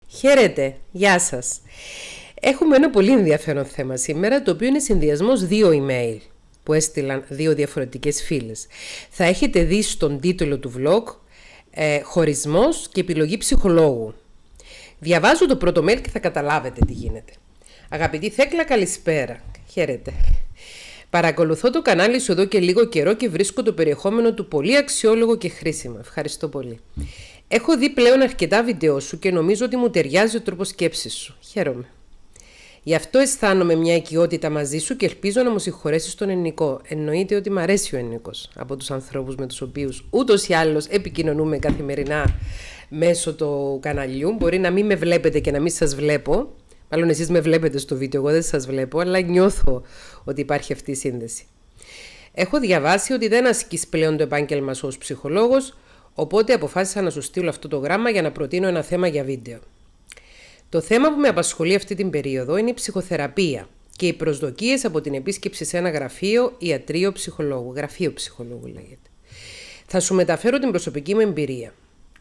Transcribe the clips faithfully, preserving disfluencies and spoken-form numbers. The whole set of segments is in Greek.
Χαίρετε, γεια σας. Έχουμε ένα πολύ ενδιαφέρον θέμα σήμερα, το οποίο είναι συνδυασμός δύο email που έστειλαν δύο διαφορετικές φίλες. Θα έχετε δει στον τίτλο του vlog ε, χωρισμός και επιλογή ψυχολόγου. Διαβάζω το πρώτο mail και θα καταλάβετε τι γίνεται. Αγαπητή Θέκλα, καλησπέρα. Χαίρετε. Παρακολουθώ το κανάλι σου εδώ και λίγο καιρό και βρίσκω το περιεχόμενο του πολύ αξιόλογο και χρήσιμο. Ευχαριστώ πολύ. Έχω δει πλέον αρκετά βίντεο σου και νομίζω ότι μου ταιριάζει ο τρόπος σκέψης σου. Χαίρομαι. Γι' αυτό αισθάνομαι μια οικειότητα μαζί σου και ελπίζω να μου συγχωρέσεις τον ελληνικό. Εννοείται ότι μου αρέσει ο ελληνικός από τους ανθρώπους με τους οποίους ούτως ή άλλως επικοινωνούμε καθημερινά μέσω του καναλιού. Μπορεί να μην με βλέπετε και να μην σας βλέπω. Μάλλον εσείς με βλέπετε στο βίντεο, εγώ δεν σας βλέπω, αλλά νιώθω ότι υπάρχει αυτή η σύνδεση. Έχω διαβάσει ότι δεν ασκείς πλέον το επάγγελμα σου ως ψυχολόγος, οπότε αποφάσισα να σου στείλω αυτό το γράμμα για να προτείνω ένα θέμα για βίντεο. Το θέμα που με απασχολεί αυτή την περίοδο είναι η ψυχοθεραπεία και οι προσδοκίες από την επίσκεψη σε ένα γραφείο ιατρείο ψυχολόγου. Γραφείο ψυχολόγου λέγεται. Θα σου μεταφέρω την προσωπική μου εμπειρία.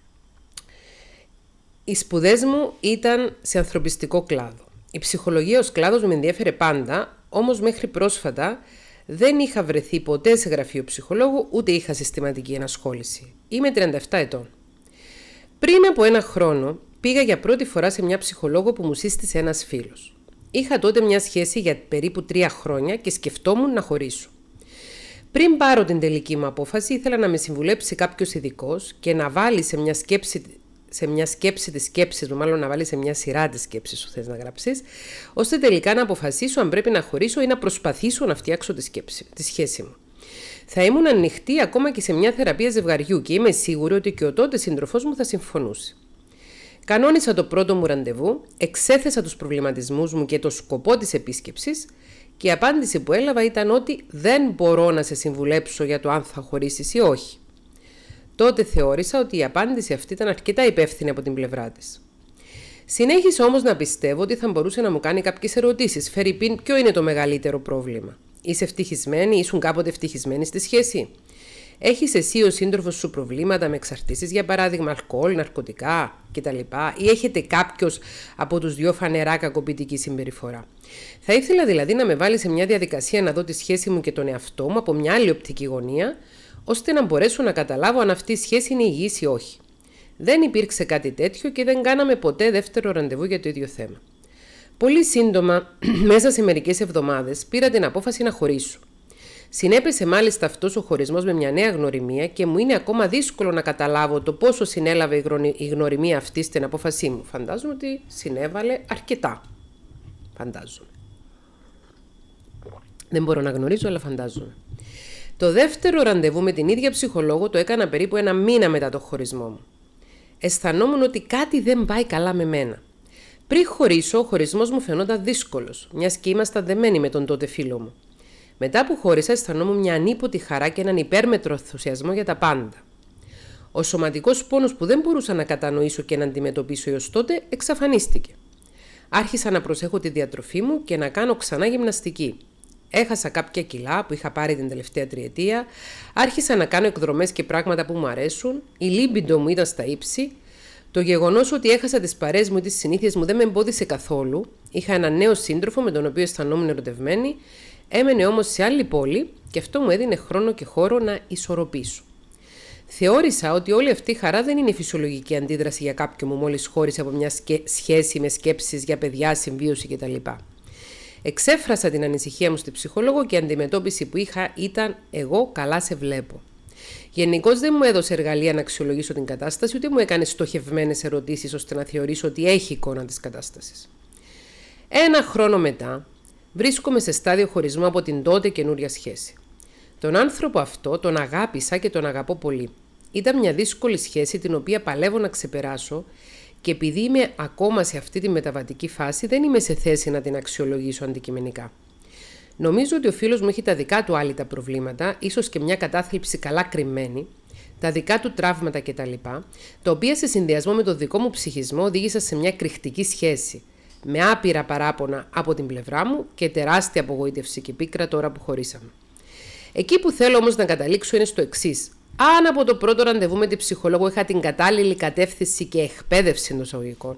Οι σπουδές μου ήταν σε ανθρωπιστικό κλάδο. Η ψυχολογία ως κλάδος με ενδιέφερε πάντα, όμως μέχρι πρόσφατα δεν είχα βρεθεί ποτέ σε γραφείο ψυχολόγου, ούτε είχα συστηματική ενασχόληση. Είμαι τριάντα επτά ετών. Πριν από ένα χρόνο πήγα για πρώτη φορά σε μια ψυχολόγο που μου σύστησε ένας φίλος. Είχα τότε μια σχέση για περίπου τρία χρόνια και σκεφτόμουν να χωρίσω. Πριν πάρω την τελική μου απόφαση, ήθελα να με συμβουλέψει κάποιος ειδικός και να βάλει σε μια σκέψη σε μια σκέψη της σκέψης μου, μάλλον να βάλει σε μια σειρά της σκέψης σου θες να γράψεις, ώστε τελικά να αποφασίσω αν πρέπει να χωρίσω ή να προσπαθήσω να φτιάξω τη, σκέψη, τη σχέση μου. Θα ήμουν ανοιχτή ακόμα και σε μια θεραπεία ζευγαριού και είμαι σίγουρη ότι και ο τότε σύντροφός μου θα συμφωνούσε. Κανόνισα το πρώτο μου ραντεβού, εξέθεσα τους προβληματισμούς μου και το σκοπό της επίσκεψης και η απάντηση που έλαβα ήταν ότι δεν μπορώ να σε συμβουλέψω για το αν θα χωρίσεις ή όχι. Τότε θεώρησα ότι η απάντηση αυτή ήταν αρκετά υπεύθυνη από την πλευρά της. Συνέχισα όμως να πιστεύω ότι θα μπορούσε να μου κάνει κάποιες ερωτήσεις. Φερρυπίν, ποιο είναι το μεγαλύτερο πρόβλημα? Είσαι ευτυχισμένη, ήσουν κάποτε ευτυχισμένη στη σχέση? Έχεις εσύ ο σύντροφος σου προβλήματα με εξαρτήσεις, για παράδειγμα αλκοόλ, ναρκωτικά κτλ. Ή έχετε κάποιος από τους δυο φανερά κακοποιητική συμπεριφορά? Θα ήθελα δηλαδή να με βάλει σε μια διαδικασία να δω τη σχέση μου και τον εαυτό μου από μια άλλη οπτική γωνία, ώστε να μπορέσω να καταλάβω αν αυτή η σχέση είναι υγιής ή όχι. Δεν υπήρξε κάτι τέτοιο και δεν κάναμε ποτέ δεύτερο ραντεβού για το ίδιο θέμα. Πολύ σύντομα, μέσα σε μερικές εβδομάδες, πήρα την απόφαση να χωρίσω. Συνέπεσε μάλιστα αυτός ο χωρισμός με μια νέα γνωριμία και μου είναι ακόμα δύσκολο να καταλάβω το πόσο συνέλαβε η γνωριμία αυτή στην απόφασή μου. Φαντάζομαι ότι συνέβαλε αρκετά. Φαντάζομαι. Δεν μπορώ να γνωρίζω, αλλά φαντάζομαι. Το δεύτερο ραντεβού με την ίδια ψυχολόγο το έκανα περίπου ένα μήνα μετά το χωρισμό μου. Αισθανόμουν ότι κάτι δεν πάει καλά με μένα. Πριν χωρίσω, ο χωρισμός μου φαινόταν δύσκολος, μιας και ήμασταν δεμένοι με τον τότε φίλο μου. Μετά που χώρισα, αισθανόμουν μια ανίποτη χαρά και έναν υπέρμετρο ενθουσιασμό για τα πάντα. Ο σωματικός πόνος που δεν μπορούσα να κατανοήσω και να αντιμετωπίσω έως τότε εξαφανίστηκε. Άρχισα να προσέχω τη διατροφή μου και να κάνω ξανά γυμναστική. Έχασα κάποια κιλά που είχα πάρει την τελευταία τριετία, άρχισα να κάνω εκδρομές και πράγματα που μου αρέσουν, η λίμπιντο μου ήταν στα ύψη. Το γεγονός ότι έχασα τις παρέες μου ή τις συνήθειες μου δεν με εμπόδισε καθόλου. Είχα έναν νέο σύντροφο με τον οποίο αισθανόμουν ερωτευμένη, έμενε όμως σε άλλη πόλη και αυτό μου έδινε χρόνο και χώρο να ισορροπήσω. Θεώρησα ότι όλη αυτή η χαρά δεν είναι φυσιολογική αντίδραση για κάποιον που μόλις χώρισε από μια σχέση με σκέψεις για παιδιά, συμβίωση κτλ. Εξέφρασα την ανησυχία μου στη ψυχολόγο και η αντιμετώπιση που είχα ήταν «εγώ καλά σε βλέπω». Γενικώς δεν μου έδωσε εργαλεία να αξιολογήσω την κατάσταση, ούτε μου έκανε στοχευμένες ερωτήσεις ώστε να θεωρήσω ότι έχει εικόνα της κατάστασης. Ένα χρόνο μετά βρίσκομαι σε στάδιο χωρισμού από την τότε καινούρια σχέση. Τον άνθρωπο αυτό τον αγάπησα και τον αγαπώ πολύ. Ήταν μια δύσκολη σχέση την οποία παλεύω να ξεπεράσω και επειδή είμαι ακόμα σε αυτή τη μεταβατική φάση δεν είμαι σε θέση να την αξιολογήσω αντικειμενικά. Νομίζω ότι ο φίλος μου έχει τα δικά του άλυτα προβλήματα, ίσως και μια κατάθλιψη καλά κρυμμένη, τα δικά του τραύματα κτλ, τα οποία σε συνδυασμό με το δικό μου ψυχισμό οδήγησαν σε μια κρυχτική σχέση, με άπειρα παράπονα από την πλευρά μου και τεράστια απογοήτευση και πίκρα τώρα που χωρίσαμε. Εκεί που θέλω όμως να καταλήξω είναι στο εξής. Αν από το πρώτο ραντεβού με την ψυχολόγο είχα την κατάλληλη κατεύθυνση και εκπαίδευση των εισαγωγικών,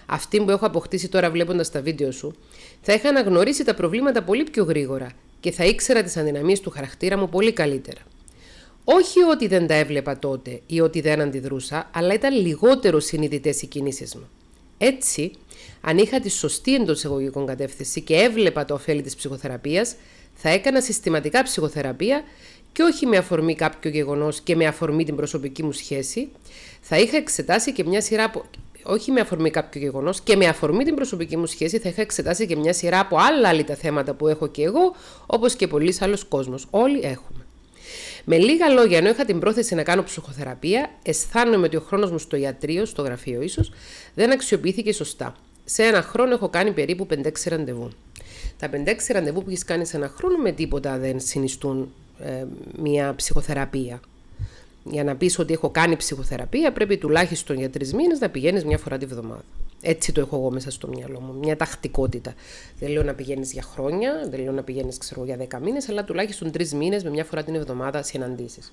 αυτή που έχω αποκτήσει τώρα βλέποντας τα βίντεο σου, θα είχα αναγνωρίσει τα προβλήματα πολύ πιο γρήγορα και θα ήξερα τις αδυναμίες του χαρακτήρα μου πολύ καλύτερα. Όχι ότι δεν τα έβλεπα τότε ή ότι δεν αντιδρούσα, αλλά ήταν λιγότερο συνειδητές οι κινήσεις μου. Έτσι, αν είχα τη σωστή εντός εισαγωγικών κατεύθυνση και έβλεπα το ωφέλη της ψυχοθεραπείας, θα έκανα συστηματικά ψυχοθεραπεία και όχι με αφορμή κάποιο γεγονός και με αφορμή την προσωπική μου σχέση, θα είχα εξετάσει και μια σειρά από... όχι με αφορμή κάποιο γεγονός και με αφορμή την προσωπική μου σχέση θα είχα εξετάσει και μια σειρά από άλλα άλλη τα θέματα που έχω και εγώ, όπως και πολλοί άλλος κόσμος. Όλοι έχουμε. Με λίγα λόγια, ενώ είχα την πρόθεση να κάνω ψυχοθεραπεία, αισθάνομαι ότι ο χρόνος μου στο ιατρείο, στο γραφείο ίσως, δεν αξιοποιήθηκε σωστά. Σε ένα χρόνο έχω κάνει περίπου πέντε έξι ραντεβού. Τα πέντε έξι ραντεβού που έχεις κάνει σε ένα χρόνο με τίποτα δεν συνιστούν ε, μια ψυχοθεραπεία. Για να πεις ότι έχω κάνει ψυχοθεραπεία, πρέπει τουλάχιστον για τρεις μήνες να πηγαίνεις μια φορά τη βδομάδα. Έτσι το έχω εγώ μέσα στο μυαλό μου. Μια τακτικότητα. Δεν λέω να πηγαίνεις για χρόνια, δεν λέω να πηγαίνεις ξέρω, για δέκα μήνες, αλλά τουλάχιστον τρεις μήνες με μια φορά την εβδομάδα συναντήσεις.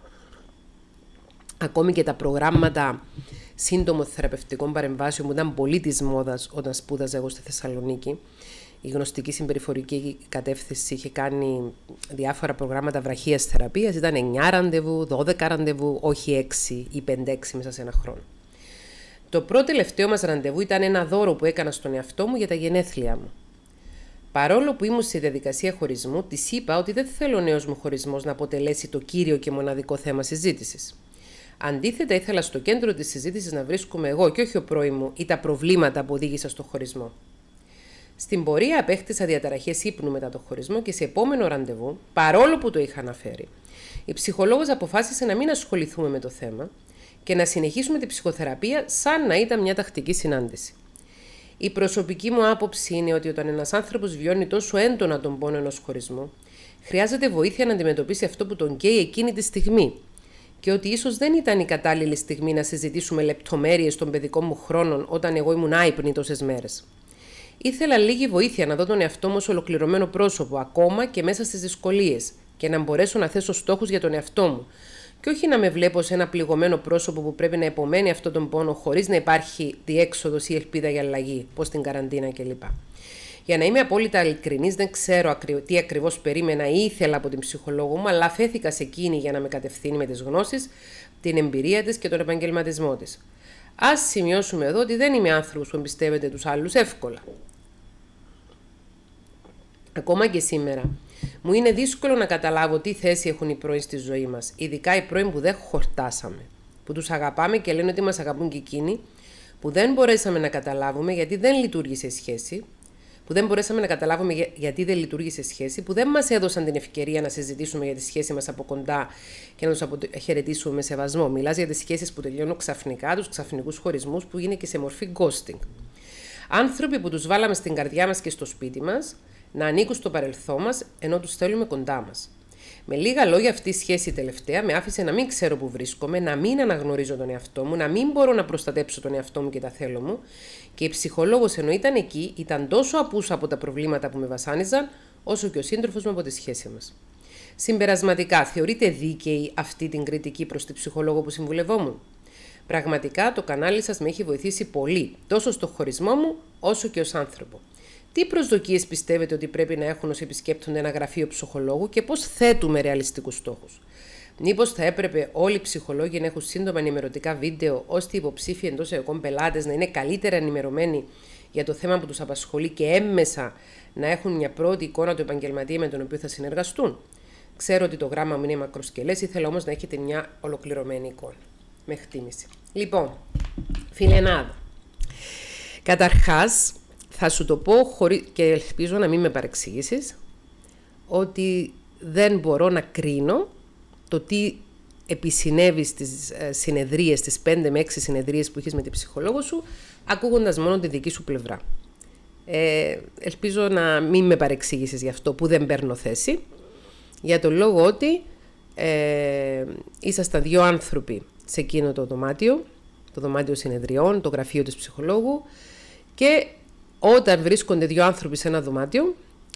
Ακόμη και τα προγράμματα σύντομων θεραπευτικών παρεμβάσεων που ήταν πολύ της μόδας όταν σπούδαζα εγώ στη Θεσσαλονίκη. Η γνωστική συμπεριφορική κατεύθυνση είχε κάνει διάφορα προγράμματα βραχίας θεραπείας. Ήταν εννιά ραντεβού, δώδεκα ραντεβού, όχι έξι ή πέντε έξι μέσα σε ένα χρόνο. Το πρώτο τελευταίο μας ραντεβού ήταν ένα δώρο που έκανα στον εαυτό μου για τα γενέθλιά μου. Παρόλο που ήμουν στη διαδικασία χωρισμού, της είπα ότι δεν θέλω ο νέος μου χωρισμός να αποτελέσει το κύριο και μοναδικό θέμα συζήτησης. Αντίθετα, ήθελα στο κέντρο της συζήτησης να βρίσκομαι εγώ και όχι ο πρώην μου ή τα προβλήματα που οδήγησαν στο χωρισμό. Στην πορεία απέκτησα διαταραχές ύπνου μετά το χωρισμό και σε επόμενο ραντεβού, παρόλο που το είχα αναφέρει, η ψυχολόγος αποφάσισε να μην ασχοληθούμε με το θέμα και να συνεχίσουμε την ψυχοθεραπεία σαν να ήταν μια τακτική συνάντηση. Η προσωπική μου άποψη είναι ότι όταν ένας άνθρωπος βιώνει τόσο έντονα τον πόνο ενός χωρισμού, χρειάζεται βοήθεια να αντιμετωπίσει αυτό που τον καίει εκείνη τη στιγμή και ότι ίσως δεν ήταν η κατάλληλη στιγμή να συζητήσουμε λεπτομέρειες των παιδικών μου χρόνων όταν εγώ ήμουν άυπνη τόσες μέρες. Ήθελα λίγη βοήθεια να δω τον εαυτό μου ως ολοκληρωμένο πρόσωπο, ακόμα και μέσα στις δυσκολίες, και να μπορέσω να θέσω στόχους για τον εαυτό μου, και όχι να με βλέπω σε ένα πληγωμένο πρόσωπο που πρέπει να επομένει αυτόν τον πόνο χωρίς να υπάρχει διέξοδος ή ελπίδα για αλλαγή, όπως την καραντίνα κλπ. Για να είμαι απόλυτα ειλικρινής, δεν ξέρω τι ακριβώς περίμενα ή ήθελα από την ψυχολόγο μου, αλλά αφέθηκα σε εκείνη για να με κατευθύνει με τις γνώσεις, την εμπειρία της και τον επαγγελματισμό της. Ας σημειώσουμε εδώ ότι δεν είμαι άνθρωπος που εμπιστεύεται τους άλλους εύκολα. Ακόμα και σήμερα, μου είναι δύσκολο να καταλάβω τι θέση έχουν οι πρώην στη ζωή μας, ειδικά οι πρώην που δεν χορτάσαμε, που τους αγαπάμε και λένε ότι μας αγαπούν και εκείνοι, που δεν μπορέσαμε να καταλάβουμε γιατί δεν λειτουργήσε η σχέση, που δεν μπορέσαμε να καταλάβουμε γιατί δεν λειτουργήσε η σχέση, που δεν μας έδωσαν την ευκαιρία να συζητήσουμε για τη σχέση μας από κοντά και να τους χαιρετήσουμε με σεβασμό. Μιλάς για τις σχέσεις που τελειώνουν ξαφνικά, τους ξαφνικούς χωρισμούς που είναι και σε μορφή ghosting. Άνθρωποι που τους βάλαμε στην καρδιά μας και στο σπίτι μας, να ανήκουν στο παρελθόν μας, ενώ τους θέλουμε κοντά μας. Με λίγα λόγια, αυτή η σχέση τελευταία με άφησε να μην ξέρω που βρίσκομαι, να μην αναγνωρίζω τον εαυτό μου, να μην μπορώ να προστατέψω τον εαυτό μου και τα θέλω μου, και η ψυχολόγος, ενώ ήταν εκεί, ήταν τόσο απούσα από τα προβλήματα που με βασάνιζαν, όσο και ο σύντροφος μου από τη σχέση μας. Συμπερασματικά, θεωρείτε δίκαιη αυτή την κριτική προς τη ψυχολόγο που συμβουλευόμουν? Πραγματικά, το κανάλι σας με έχει βοηθήσει πολύ, τόσο στο χωρισμό μου, όσο και ως άνθρωπο. Τι προσδοκίες πιστεύετε ότι πρέπει να έχουν όσοι επισκέπτονται ένα γραφείο ψυχολόγου και πώς θέτουμε ρεαλιστικούς στόχους? Μήπως θα έπρεπε όλοι οι ψυχολόγοι να έχουν σύντομα ενημερωτικά βίντεο, ώστε οι υποψήφοι εντός εικόν πελάτες να είναι καλύτερα ενημερωμένοι για το θέμα που τους απασχολεί και έμμεσα να έχουν μια πρώτη εικόνα του επαγγελματία με τον οποίο θα συνεργαστούν? Ξέρω ότι το γράμμα μου είναι μακροσκελές, ήθελα όμως να έχετε μια ολοκληρωμένη εικόνα. Με εκτίμηση. Λοιπόν, φιλενάδα. Καταρχάς, θα σου το πω χωρί... και ελπίζω να μην με παρεξηγήσεις, ότι δεν μπορώ να κρίνω το τι επισυνέβη στις συνεδρίες, στις πέντε με έξι συνεδρίες που είχες με την ψυχολόγο σου, ακούγοντας μόνο τη δική σου πλευρά. Ε, ελπίζω να μην με παρεξηγήσεις γι' αυτό που δεν παίρνω θέση, για το λόγο ότι ε, ήσασταν δύο άνθρωποι σε εκείνο το δωμάτιο, το δωμάτιο συνεδριών, το γραφείο της ψυχολόγου, και όταν βρίσκονται δύο άνθρωποι σε ένα δωμάτιο,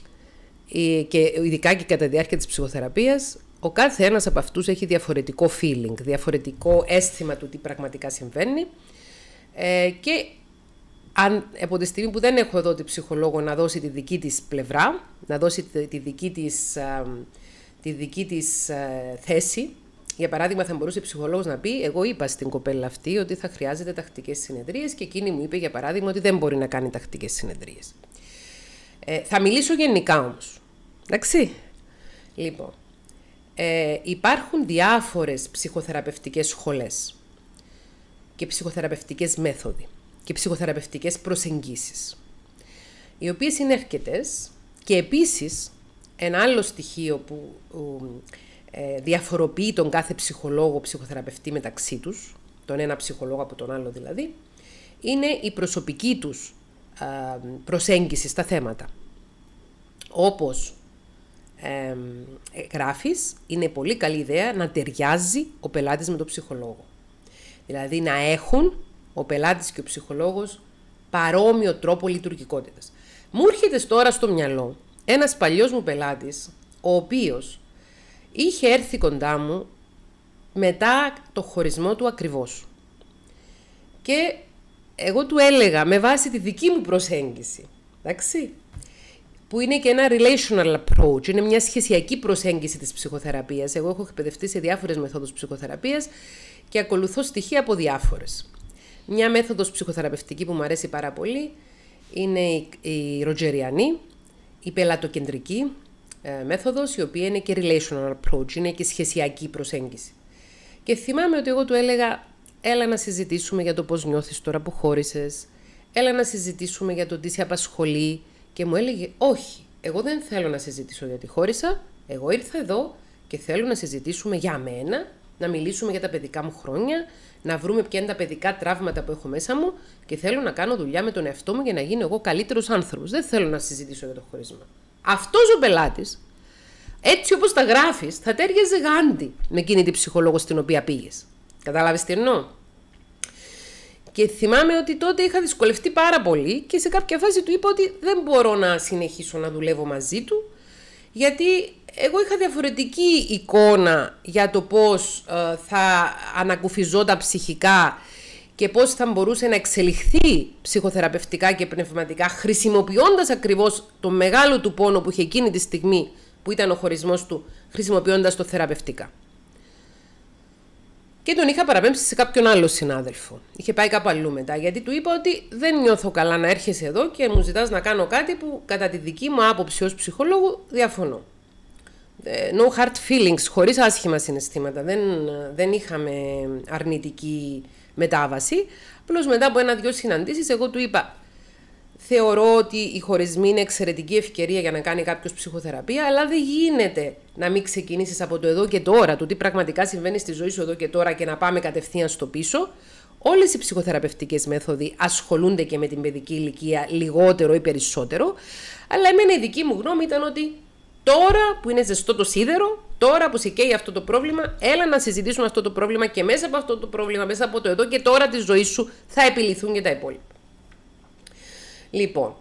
και ειδικά και κατά τη διάρκεια της ψυχοθεραπείας, ο κάθε ένας από αυτούς έχει διαφορετικό feeling, διαφορετικό αίσθημα του τι πραγματικά συμβαίνει, ε, και αν, από τη στιγμή που δεν έχω εδώ τη ψυχολόγο να δώσει τη δική της πλευρά, να δώσει τη, τη δική της, α, τη δική της α, θέση. Για παράδειγμα, θα μπορούσε η ψυχολόγος να πει: εγώ είπα στην κοπέλα αυτή ότι θα χρειάζεται τακτικές συνεδρίες και εκείνη μου είπε, για παράδειγμα, ότι δεν μπορεί να κάνει τακτικές συνεδρίες. Ε, θα μιλήσω γενικά όμως. Εντάξει. Λοιπόν, ε, υπάρχουν διάφορες ψυχοθεραπευτικές σχολές και ψυχοθεραπευτικές μέθοδοι και ψυχοθεραπευτικές προσεγγίσεις, οι οποίες είναι αρκετές και επίσης ένα άλλο στοιχείο που ε, διαφοροποιεί τον κάθε ψυχολόγο, ψυχοθεραπευτή μεταξύ τους, τον ένα ψυχολόγο από τον άλλο δηλαδή, είναι η προσωπική τους ε, προσέγγιση στα θέματα. Όπως ε, γράφεις, είναι πολύ καλή ιδέα να ταιριάζει ο πελάτης με τον ψυχολόγο. Δηλαδή να έχουν ο πελάτης και ο ψυχολόγος παρόμοιο τρόπο λειτουργικότητας. Μου έρχεται τώρα στο μυαλό ένας παλιός μου πελάτης, ο οποίος είχε έρθει κοντά μου μετά το χωρισμό του ακριβώς. Και εγώ του έλεγα με βάση τη δική μου προσέγγιση, εντάξει, που είναι και ένα relational approach, είναι μια σχεσιακή προσέγγιση της ψυχοθεραπείας. Εγώ έχω εκπαιδευτεί σε διάφορες μεθόδους ψυχοθεραπείας και ακολουθώ στοιχεία από διάφορες. Μια μέθοδος ψυχοθεραπευτική που μου αρέσει πάρα πολύ είναι η, η ροτζεριανή, η πελατοκεντρική ε, μέθοδος, η οποία είναι και relational approach, είναι και σχεσιακή προσέγγιση. Και θυμάμαι ότι εγώ του έλεγα, έλα να συζητήσουμε για το πώς νιώθεις τώρα που χώρισες, έλα να συζητήσουμε για το τι σε απασχολεί, και μου έλεγε, όχι, εγώ δεν θέλω να συζητήσω γιατί χώρισα, εγώ ήρθα εδώ και θέλω να συζητήσουμε για μένα, να μιλήσουμε για τα παιδικά μου χρόνια, να βρούμε ποια είναι τα παιδικά τραύματα που έχω μέσα μου και θέλω να κάνω δουλειά με τον εαυτό μου για να γίνω εγώ καλύτερος άνθρωπος. Δεν θέλω να συζητήσω για το χωρισμό. Αυτός ο πελάτης, έτσι όπως τα γράφεις, θα τέριαζε γάντι με εκείνη την ψυχολόγο στην οποία πήγες. Κατάλαβες τι εννοώ? Και θυμάμαι ότι τότε είχα δυσκολευτεί πάρα πολύ και σε κάποια φάση του είπα ότι δεν μπορώ να συνεχίσω να δουλεύω μαζί του, γιατί εγώ είχα διαφορετική εικόνα για το πώς ε, θα ανακουφιζόταν ψυχικά και πώς θα μπορούσε να εξελιχθεί ψυχοθεραπευτικά και πνευματικά, χρησιμοποιώντας ακριβώς το μεγάλο του πόνο που είχε εκείνη τη στιγμή που ήταν ο χωρισμός του, χρησιμοποιώντας το θεραπευτικά. Και τον είχα παραπέμψει σε κάποιον άλλο συνάδελφο. Είχε πάει κάπου αλλού μετά, γιατί του είπα ότι δεν νιώθω καλά να έρχεσαι εδώ και μου ζητάς να κάνω κάτι που κατά τη δική μου άποψη ως ψυχολόγου διαφωνώ. No hard feelings, χωρίς άσχημα συναισθήματα. Δεν, δεν είχαμε αρνητική μετάβαση. Απλώς μετά από ένα-δυο συναντήσεις, εγώ του είπα: θεωρώ ότι η χωρισμοί είναι εξαιρετική ευκαιρία για να κάνει κάποιος ψυχοθεραπεία, αλλά δεν γίνεται να μην ξεκινήσεις από το εδώ και τώρα, το τι πραγματικά συμβαίνει στη ζωή σου εδώ και τώρα και να πάμε κατευθείαν στο πίσω. Όλες οι ψυχοθεραπευτικές μέθοδοι ασχολούνται και με την παιδική ηλικία λιγότερο ή περισσότερο, αλλά εμένα η δική μου γνώμη ήταν ότι τώρα που είναι ζεστό το σίδερο, τώρα που σε καίει αυτό το πρόβλημα, έλα να συζητήσουμε αυτό το πρόβλημα και μέσα από αυτό το πρόβλημα, μέσα από το εδώ και τώρα της ζωής σου θα επιληθούν και τα υπόλοιπα. Λοιπόν,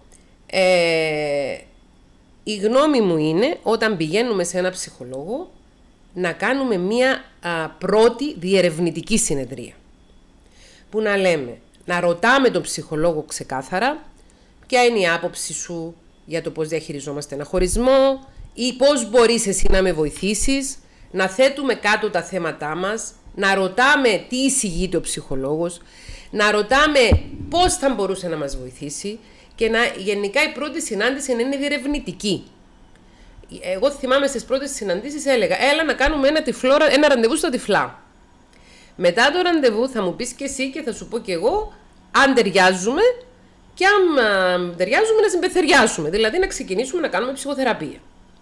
ε, η γνώμη μου είναι όταν πηγαίνουμε σε ένα ψυχολόγο να κάνουμε μία α, πρώτη διερευνητική συνεδρία. Που να λέμε, να ρωτάμε τον ψυχολόγο ξεκάθαρα ποια είναι η άποψη σου για το πώς διαχειριζόμαστε ένα χωρισμό ή πώς μπορείς εσύ να με βοηθήσεις, να θέτουμε κάτω τα θέματά μας, να ρωτάμε τι εισηγείται ο ψυχολόγος, να ρωτάμε πώς θα μπορούσε να μας βοηθήσει και να, γενικά η πρώτη συνάντηση να είναι διερευνητική. Εγώ θυμάμαι στις πρώτες συναντήσεις έλεγα, έλα να κάνουμε ένα, τυφλό, ένα ραντεβού στα τυφλά. Μετά το ραντεβού θα μου πεις και εσύ και θα σου πω και εγώ αν ταιριάζουμε και αν α, ταιριάζουμε να συμπεθεριάσουμε, δηλαδή να ξεκινήσουμε να κάνουμε ψυχοθεραπεία.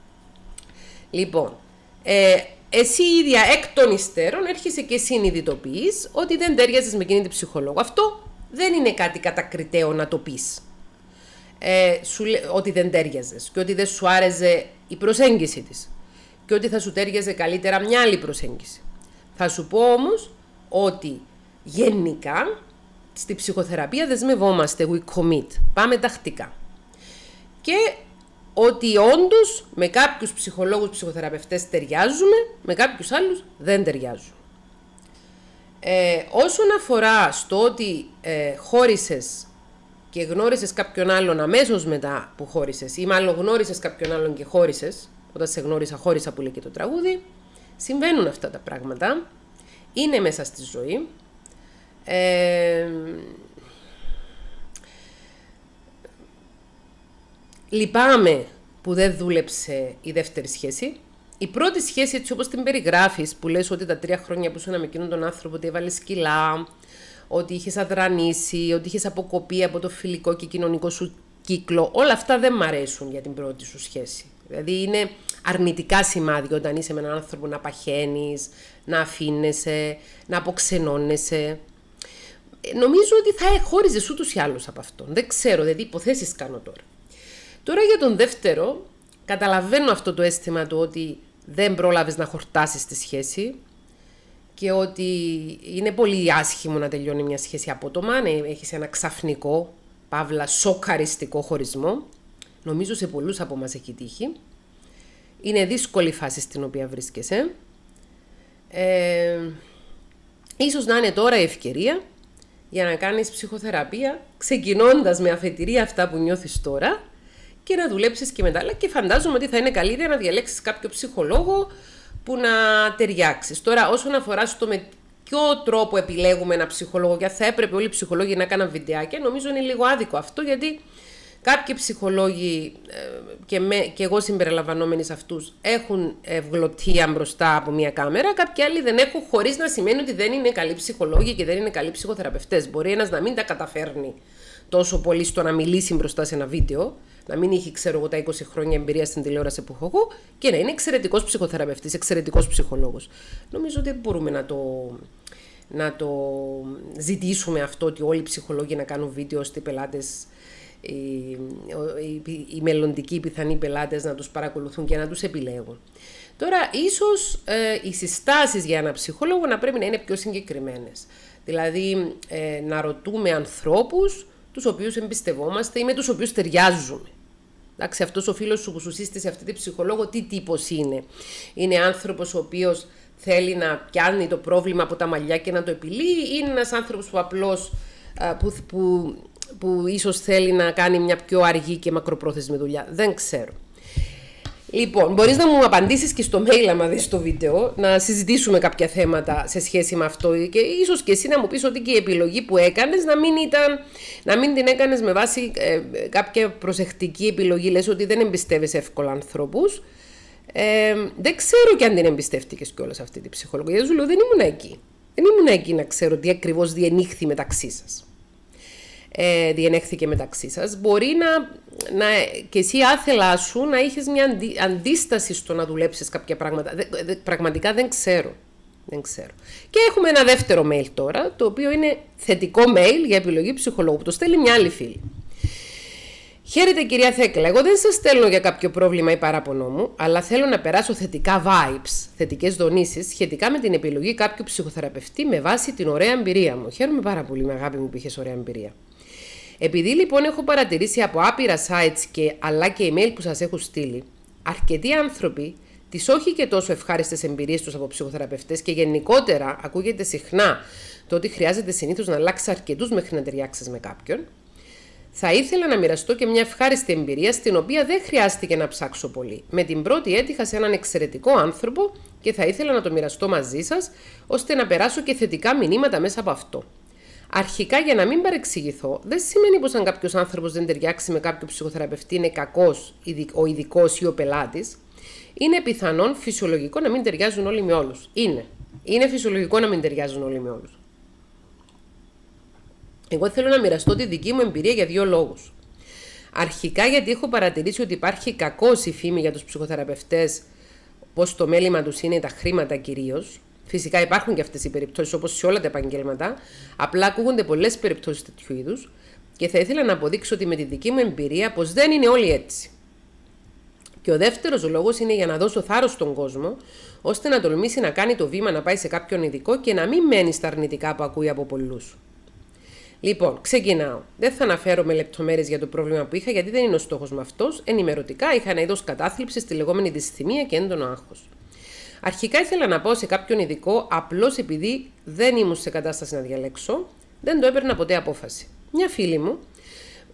Λοιπόν, ε, εσύ ίδια εκ των υστέρων έρχεσαι και συνειδητοποιείς ότι δεν ταιριάζεις με εκείνη την ψυχολόγο. Αυτό δεν είναι κάτι κατακριτέο να το πεις. Ε, σου, ότι δεν τέριαζες και ότι δεν σου άρεσε η προσέγγιση της και ότι θα σου τέριαζε καλύτερα μια άλλη προσέγγιση. Θα σου πω όμως ότι γενικά στη ψυχοθεραπεία δεσμευόμαστε, we commit, πάμε τακτικά. Και ότι όντως με κάποιους ψυχολόγους, ψυχοθεραπευτές ταιριάζουμε, με κάποιους άλλους δεν ταιριάζουν. Ε, όσον αφορά στο ότι ε, χώρισες και γνώρισες κάποιον άλλον αμέσως μετά που χώρισες, ή μάλλον γνώρισες κάποιον άλλον και χώρισες, όταν σε γνώρισα, χώρισα που λέει και το τραγούδι, συμβαίνουν αυτά τα πράγματα, είναι μέσα στη ζωή. Ε, λυπάμαι που δεν δούλεψε η δεύτερη σχέση. Η πρώτη σχέση, έτσι όπως την περιγράφεις, που λες ότι τα τρία χρόνια που ήσουν με εκείνον τον άνθρωπο, ότι έβαλες σκυλά, ότι είχες αδρανήσει, ότι είχες αποκοπεί από το φιλικό και κοινωνικό σου κύκλο, όλα αυτά δεν μ' αρέσουν για την πρώτη σου σχέση. Δηλαδή είναι αρνητικά σημάδια όταν είσαι με έναν άνθρωπο να παχαίνεις, να αφήνεσαι, να αποξενώνεσαι. Νομίζω ότι θα χώριζες ούτως ή άλλως από αυτόν. Δεν ξέρω, δηλαδή υποθέσεις κάνω τώρα. Τώρα για τον δεύτερο, καταλαβαίνω αυτό το αίσθημα του ότι δεν πρόλαβες να χορτάσεις τη σχέση και ότι είναι πολύ άσχημο να τελειώνει μια σχέση απότομα, να έχεις ένα ξαφνικό, παύλα σοκαριστικό χωρισμό. Νομίζω σε πολλούς από μας έχει τύχει. Είναι δύσκολη η φάση στην οποία βρίσκεσαι. Ε, ίσως να είναι τώρα η ευκαιρία για να κάνεις ψυχοθεραπεία, ξεκινώντας με αφετηρία αυτά που νιώθεις τώρα και να δουλέψεις και μετά. Αλλά και φαντάζομαι ότι θα είναι καλύτερα να διαλέξεις κάποιο ψυχολόγο που να ταιριάξεις. Τώρα, όσον αφορά στο με ποιο τρόπο επιλέγουμε ένα ψυχολόγο, και θα έπρεπε όλοι οι ψυχολόγοι να κάνουν βιντεάκια, νομίζω είναι λίγο άδικο αυτό, γιατί κάποιοι ψυχολόγοι, και, με, και εγώ συμπεριλαμβανόμενοι σε αυτούς, έχουν ευγλωτία μπροστά από μια κάμερα, κάποιοι άλλοι δεν έχουν, χωρίς να σημαίνει ότι δεν είναι καλοί ψυχολόγοι και δεν είναι καλοί ψυχοθεραπευτές. Μπορεί ένας να μην τα καταφέρνει τόσο πολύ στο να μιλήσει μπροστά σε ένα βίντεο, να μην έχει, ξέρω εγώ, τα είκοσι χρόνια εμπειρία στην τηλεόραση που έχω εγώ, και να είναι εξαιρετικός ψυχοθεραπευτής, εξαιρετικός ψυχολόγος. Νομίζω ότι μπορούμε να το, να το ζητήσουμε αυτό, ότι όλοι οι ψυχολόγοι να κάνουν βίντεο ώστε οι πελάτες, οι, οι, οι μελλοντικοί πιθανοί πελάτες να τους παρακολουθούν και να τους επιλέγουν. Τώρα, ίσως ε, οι συστάσεις για ένα ψυχολόγο να πρέπει να είναι πιο συγκεκριμένες. Δηλαδή, ε, να ρωτούμε ανθρώπους τους οποίους εμπιστευόμαστε ή με τους οποίους ταιριάζουμε. Εντάξει, αυτός ο φίλος σου που σου σύστησε αυτή τη ψυχολόγο, τι τύπος είναι? Είναι άνθρωπος ο οποίος θέλει να πιάνει το πρόβλημα από τα μαλλιά και να το επιλύει, ή είναι ένας άνθρωπος που απλώς που, που, που ίσως θέλει να κάνει μια πιο αργή και μακροπρόθεσμη δουλειά? Δεν ξέρω. Λοιπόν, μπορείς να μου απαντήσεις και στο mail άμα δεις το βίντεο, να συζητήσουμε κάποια θέματα σε σχέση με αυτό, και ίσως και εσύ να μου πεις ότι και η επιλογή που έκανες να μην, ήταν, να μην την έκανες με βάση ε, κάποια προσεκτική επιλογή. Λες ότι δεν εμπιστεύεσαι εύκολα ανθρώπους. Ε, δεν ξέρω και αν την εμπιστεύτηκες κιόλας αυτή τη ψυχολογία. Γιατί σου λέω, δεν ήμουν εκεί. Δεν ήμουν εκεί να ξέρω τι ακριβώς διενύχθη μεταξύ σας. Ε, διενέχθηκε μεταξύ σας. Μπορεί να, να και εσύ άθελά σου να είχες μια αντι, αντίσταση στο να δουλέψεις κάποια πράγματα. Δε, δε, πραγματικά δεν ξέρω. δεν ξέρω. Και έχουμε ένα δεύτερο mail τώρα, το οποίο είναι θετικό mail για επιλογή ψυχολόγου, που το στέλνει μια άλλη φίλη. Χαίρετε κυρία Θέκλα, εγώ δεν σας στέλνω για κάποιο πρόβλημα ή παράπονό μου, αλλά θέλω να περάσω θετικά vibes, θετικές δονήσεις, σχετικά με την επιλογή κάποιου ψυχοθεραπευτή με βάση την ωραία εμπειρία μου. Χαίρομαι πάρα πολύ με αγάπη μου που είχες ωραία εμπειρία. Επειδή λοιπόν έχω παρατηρήσει από άπειρα sites και, αλλά και email που σας έχω στείλει, αρκετοί άνθρωποι τις όχι και τόσο ευχάριστες εμπειρίες τους από ψυχοθεραπευτές, και γενικότερα ακούγεται συχνά το ότι χρειάζεται συνήθως να αλλάξει αρκετούς μέχρι να ταιριάξεις με κάποιον, θα ήθελα να μοιραστώ και μια ευχάριστη εμπειρία, στην οποία δεν χρειάστηκε να ψάξω πολύ. Με την πρώτη έτυχα σε έναν εξαιρετικό άνθρωπο και θα ήθελα να το μοιραστώ μαζί σας, ώστε να περάσω και θετικά μηνύματα μέσα από αυτό. Αρχικά, για να μην παρεξηγηθώ, δεν σημαίνει πως αν κάποιος άνθρωπος δεν ταιριάξει με κάποιο ψυχοθεραπευτή είναι κακός ο ειδικός ή ο πελάτης. Είναι πιθανόν φυσιολογικό να μην ταιριάζουν όλοι με όλους. Είναι. Είναι φυσιολογικό να μην ταιριάζουν όλοι με όλους. Εγώ θέλω να μοιραστώ τη δική μου εμπειρία για δύο λόγους. Αρχικά, γιατί έχω παρατηρήσει ότι υπάρχει κακώς η φήμη για τους ψυχοθεραπευτές, πως το μέλημα τους είναι τα χρήματα κυρίως. Φυσικά υπάρχουν και αυτές οι περιπτώσεις, όπως σε όλα τα επαγγέλματα, απλά ακούγονται πολλές περιπτώσεις τέτοιου είδους, και θα ήθελα να αποδείξω ότι με τη δική μου εμπειρία πως δεν είναι όλοι έτσι. Και ο δεύτερος λόγος είναι για να δώσω θάρρος στον κόσμο, ώστε να τολμήσει να κάνει το βήμα να πάει σε κάποιον ειδικό και να μην μένει στα αρνητικά που ακούει από πολλούς. Λοιπόν, ξεκινάω. Δεν θα αναφέρω με λεπτομέρειες για το πρόβλημα που είχα, γιατί δεν είναι ο στόχος μου αυτός. Ενημερωτικά είχα ένα είδος κατάθλιψης, τη λεγόμενη δυσθυμία και έντονο άγχος. Αρχικά ήθελα να πάω σε κάποιον ειδικό, απλώς επειδή δεν ήμουν σε κατάσταση να διαλέξω, δεν το έπαιρνα ποτέ απόφαση. Μια φίλη μου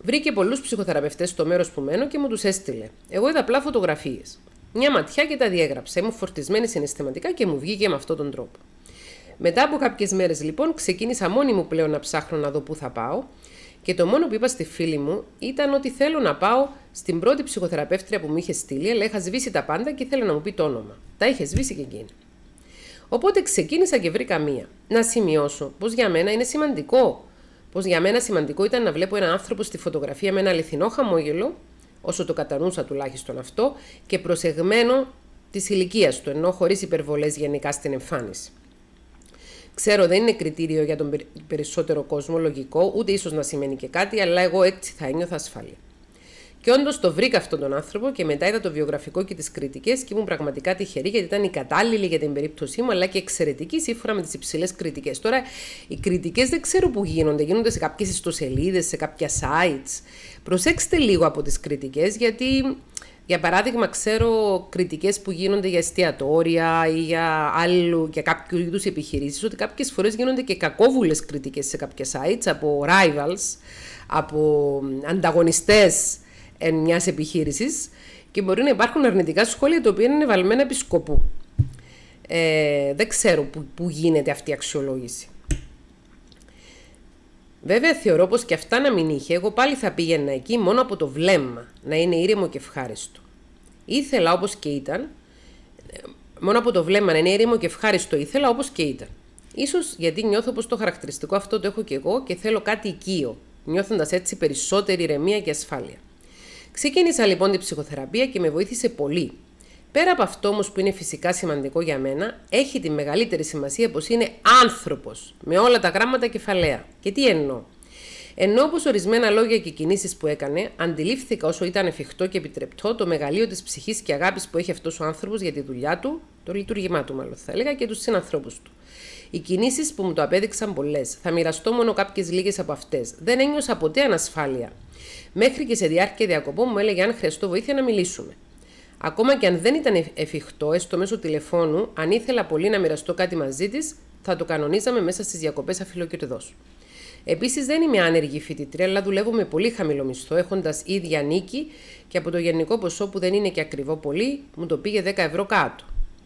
Βρήκε πολλούς ψυχοθεραπευτές στο μέρος που μένω και μου τους έστειλε. Εγώ είδα απλά φωτογραφίες. Μια ματιά και τα διέγραψα. Ήμουν φορτισμένη συναισθηματικά και μου βγήκε με αυτόν τον τρόπο. Μετά από κάποιες μέρες λοιπόν ξεκίνησα μόνη μου πλέον να ψάχνω να δω πού θα πάω και το μόνο που είπα στη φίλη μου ήταν ότι θέλω να πάω στην πρώτη ψυχοθεραπεύτρια που μου είχε στείλει, αλλά είχα σβήσει τα πάντα και ήθελα να μου πει το όνομα. Τα είχε σβήσει και εκείνη. Οπότε ξεκίνησα και βρήκα μία. Να σημειώσω πως για μένα είναι σημαντικό. Πως για μένα σημαντικό ήταν να βλέπω έναν άνθρωπο στη φωτογραφία με ένα αληθινό χαμόγελο, όσο το κατανοούσα τουλάχιστον αυτό, και προσεγμένο της ηλικίας του, ενώ χωρίς υπερβολές γενικά στην εμφάνιση. Ξέρω δεν είναι κριτήριο για τον περισσότερο κόσμο, λογικό, ούτε ίσως να σημαίνει και κάτι, αλλά εγώ έτσι θα ένιωθα ασφαλή. Και όντως το βρήκα αυτόν τον άνθρωπο και μετά είδα το βιογραφικό και τις κριτικές και ήμουν πραγματικά τυχερή γιατί ήταν η κατάλληλη για την περίπτωσή μου, αλλά και εξαιρετική σύμφωνα με τις υψηλές κριτικές. Τώρα, οι κριτικές δεν ξέρω πού γίνονται, γίνονται σε κάποιες ιστοσελίδες, σε κάποια sites. Προσέξτε λίγο από τις κριτικές, γιατί, για παράδειγμα, ξέρω κριτικές που γίνονται για εστιατόρια ή για, άλλου, για κάποιου είδους επιχειρήσεις, ότι κάποιες φορές γίνονται και κακόβουλες κριτικές σε κάποια sites από rivals, από ανταγωνιστές μιας επιχείρησης και μπορεί να υπάρχουν αρνητικά σχόλια τα οποία είναι βαλμένα επί σκοπού. Ε, δεν ξέρω που, που γίνεται αυτή η αξιολόγηση. Βέβαια θεωρώ πως και αυτά να μην είχε, εγώ πάλι θα πήγαινα εκεί μόνο από το βλέμμα, να είναι ήρεμο και ευχάριστο. Ήθελα όπως και ήταν, μόνο από το βλέμμα να είναι ήρεμο και ευχάριστο ήθελα όπως και ήταν. Ίσως γιατί νιώθω πως το χαρακτηριστικό αυτό το έχω και εγώ και θέλω κάτι οικείο, νιώθοντας έτσι περισσότερη ηρεμία και ασφάλεια. Ξεκίνησα λοιπόν την ψυχοθεραπεία και με βοήθησε πολύ. Πέρα από αυτό όμως που είναι φυσικά σημαντικό για μένα, έχει τη μεγαλύτερη σημασία πως είναι άνθρωπος, με όλα τα γράμματα κεφαλαία. Και τι εννοώ. Εννοώ πως ορισμένα λόγια και κινήσεις που έκανε, αντιλήφθηκα όσο ήταν εφικτό και επιτρεπτό το μεγαλείο της ψυχής και αγάπης που έχει αυτός ο άνθρωπος για τη δουλειά του, το λειτουργήμά του μάλλον θα έλεγα, και τους συνανθρώπους του. Οι κινήσεις που μου το απέδειξαν πολλές. Θα μοιραστώ μόνο κάποιες λίγες από αυτές. Δεν ένιωσα ποτέ ανασφάλεια. Μέχρι και σε διάρκεια διακοπών μου έλεγε αν χρειαστώ βοήθεια να μιλήσουμε. Ακόμα και αν δεν ήταν εφικτό, έστω μέσω τηλεφώνου, αν ήθελα πολύ να μοιραστώ κάτι μαζί της, θα το κανονίζαμε μέσα στις διακοπές αφιλοκερδός. Επίσης, δεν είμαι άνεργη φοιτητρία, αλλά δουλεύω με πολύ χαμηλό μισθό, έχοντας ίδια νίκη και από το γενικό ποσό που δεν είναι και ακριβό πολύ, μου το πήγε δέκα ευρώ κάτω.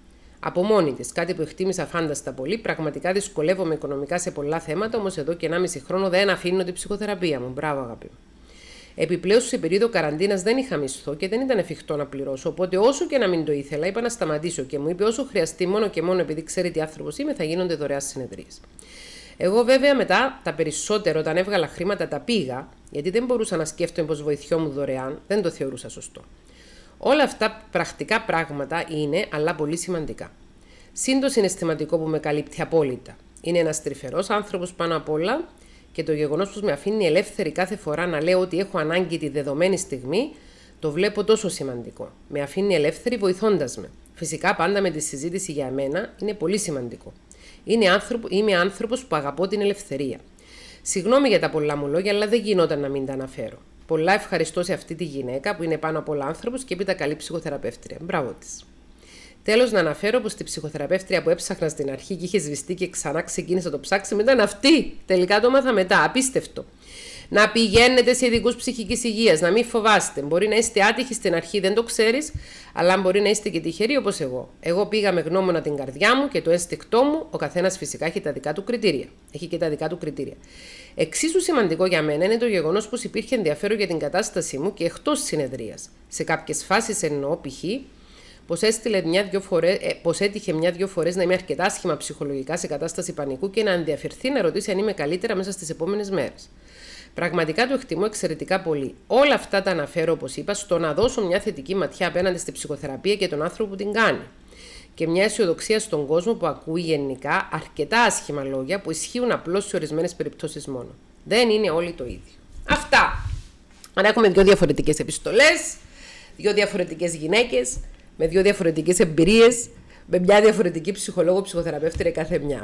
Από μόνη της, κάτι που εκτίμησα φάνταστα πολύ, πραγματικά δυσκολεύομαι οικονομικά σε πολλά θέματα, όμως εδώ και ενάμιση χρόνο δεν αφήνω την ψυχοθεραπεία μου. Μπράβο, αγάπη μου. Επιπλέον, σε περίοδο καραντίνας δεν είχα μισθό και δεν ήταν εφικτό να πληρώσω. Οπότε, όσο και να μην το ήθελα, είπα να σταματήσω και μου είπε: όσο χρειαστεί, μόνο και μόνο επειδή ξέρει τι άνθρωπος είμαι, θα γίνονται δωρεάν συνεδρίες. Εγώ, βέβαια, μετά τα περισσότερα, όταν έβγαλα χρήματα, τα πήγα, γιατί δεν μπορούσα να σκέφτομαι πως βοηθιόμουν δωρεάν, δεν το θεωρούσα σωστό. Όλα αυτά πρακτικά πράγματα είναι, αλλά πολύ σημαντικά. Συν το συναισθηματικό που με καλύπτει απόλυτα. Είναι ένας τρυφερός άνθρωπος πάνω απ' όλα και το γεγονός πως με αφήνει ελεύθερη κάθε φορά να λέω ότι έχω ανάγκη τη δεδομένη στιγμή, το βλέπω τόσο σημαντικό. Με αφήνει ελεύθερη βοηθώντας με. Φυσικά πάντα με τη συζήτηση για εμένα είναι πολύ σημαντικό. Είναι άνθρωπο, είμαι άνθρωπος που αγαπώ την ελευθερία. Συγγνώμη για τα πολλά μου λόγια, αλλά δεν γινόταν να μην τα αναφέρω. Πολλά ευχαριστώ σε αυτή τη γυναίκα που είναι πάνω από όλα άνθρωπος και έπειτα καλή ψυχοθεραπεύτρια. Μπράβο της. Τέλος, να αναφέρω πως τη ψυχοθεραπεύτρια που έψαχνα στην αρχή και είχε σβηστεί και ξανά ξεκίνησα να το ψάξιμο ήταν αυτή. Τελικά το μάθα μετά. Απίστευτο. Να πηγαίνετε σε ειδικούς ψυχικής υγείας, να μην φοβάστε. Μπορεί να είστε άτυχοι στην αρχή, δεν το ξέρεις, αλλά μπορεί να είστε και τυχεροί όπως εγώ. Εγώ πήγα με γνώμονα την καρδιά μου και το ένστικτό μου, ο καθένας φυσικά έχει τα δικά του κριτήρια. Έχει και τα δικά του κριτήρια. Εξίσου σημαντικό για μένα είναι το γεγονός πως υπήρχε ενδιαφέρον για την κατάστασή μου και εκτός συνεδρίας. Σε κάποιες φάσεις εννοώ π.χ. πως, φορές, ε, πως έτυχε μια-δυο φορές να είμαι αρκετά άσχημα ψυχολογικά σε κατάσταση πανικού και να ενδιαφερθεί να ρωτήσει αν είμαι καλύτερα μέσα στις επόμενες μέρες. Πραγματικά το εκτιμώ εξαιρετικά πολύ. Όλα αυτά τα αναφέρω, όπως είπα, στο να δώσω μια θετική ματιά απέναντι στη ψυχοθεραπεία και τον άνθρωπο που την κάνει. Και μια αισιοδοξία στον κόσμο που ακούει γενικά αρκετά άσχημα λόγια που ισχύουν απλώς σε ορισμένες περιπτώσεις μόνο. Δεν είναι όλοι το ίδιο. Αυτά. Αν έχουμε δύο διαφορετικές επιστολές, δύο διαφορετικές γυναίκες, με δύο διαφορετικές εμπειρίες, με μια διαφορετική ψυχολόγο, ψυχοθεραπεύτρια κάθε μια.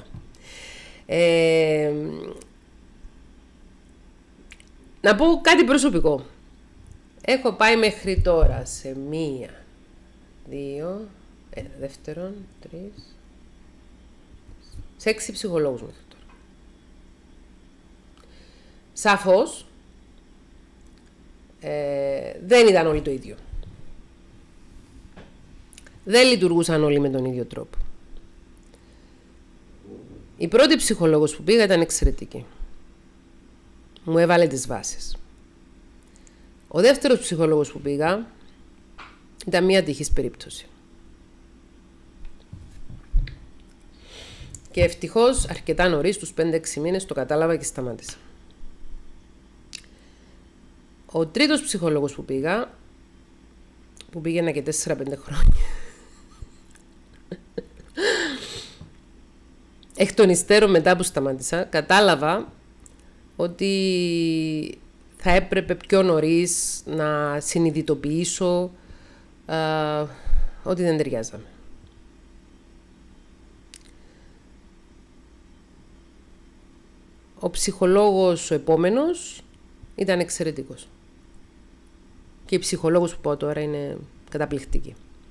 Ε, να πω κάτι προσωπικό. Έχω πάει μέχρι τώρα σε μία, δύο, ένα, δεύτερον, τρεις, σε έξι ψυχολόγους μέχρι τώρα. Σαφώς, ε, δεν ήταν όλοι το ίδιο. Δεν λειτουργούσαν όλοι με τον ίδιο τρόπο. Η πρώτη ψυχολόγος που πήγα ήταν εξαιρετική. Μου έβαλε τις βάσεις. Ο δεύτερος ψυχολόγος που πήγα ήταν μια ατυχής περίπτωση. Και ευτυχώς αρκετά νωρίς, στους πέντε έξι μήνες, το κατάλαβα και σταμάτησα. Ο τρίτος ψυχολόγος που πήγα, που πήγαινα και τέσσερα πέντε χρόνια, εκ των υστέρων μετά που σταμάτησα, κατάλαβα ότι θα έπρεπε πιο νωρίς να συνειδητοποιήσω α, ότι δεν ταιριάζαμε. Ο ψυχολόγος ο επόμενος ήταν εξαιρετικός. Και η ψυχολόγος που πάω τώρα είναι καταπληκτική.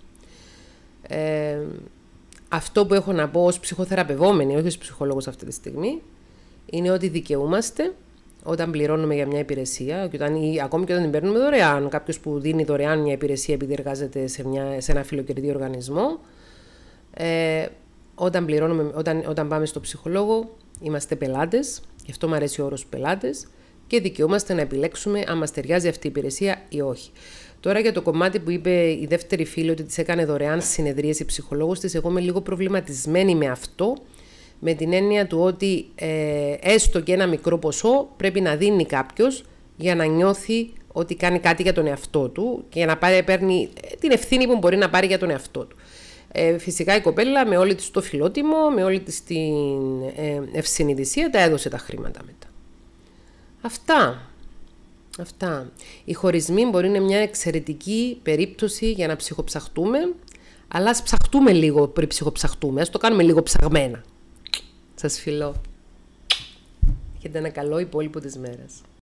Ε, αυτό που έχω να πω ως ψυχοθεραπευόμενη, όχι ως ψυχολόγος αυτή τη στιγμή, είναι ότι δικαιούμαστε όταν πληρώνουμε για μια υπηρεσία, και όταν, ή ακόμη και όταν την παίρνουμε δωρεάν. Κάποιος που δίνει δωρεάν μια υπηρεσία επειδή εργάζεται σε, μια, σε ένα φιλοκερδί οργανισμό, ε, όταν, πληρώνουμε, όταν, όταν πάμε στο ψυχολόγο, είμαστε πελάτες, γι' αυτό μου αρέσει ο όρος πελάτες, και δικαιούμαστε να επιλέξουμε αν μας ταιριάζει αυτή η υπηρεσία ή όχι. Τώρα για το κομμάτι που είπε η δεύτερη φίλη ότι της έκανε δωρεάν συνεδρίες η ψυχολόγος της, εγώ είμαι λίγο προβληματισμένη με αυτό, με την έννοια του ότι ε, έστω και ένα μικρό ποσό πρέπει να δίνει κάποιος για να νιώθει ότι κάνει κάτι για τον εαυτό του και για να πάρει, παίρνει την ευθύνη που μπορεί να πάρει για τον εαυτό του. Ε, φυσικά η κοπέλα με όλη της το φιλότιμο, με όλη της την ε, ευσυνειδησία τα έδωσε τα χρήματα μετά. Αυτά. Αυτά. Οι χωρισμοί μπορεί να είναι μια εξαιρετική περίπτωση για να ψυχοψαχτούμε, αλλά ας ψαχτούμε λίγο πριν ψυχοψαχτούμε, ας το κάνουμε λίγο ψαγμένα. Σας φιλώ. Έχετε ένα καλό υπόλοιπο της μέρας.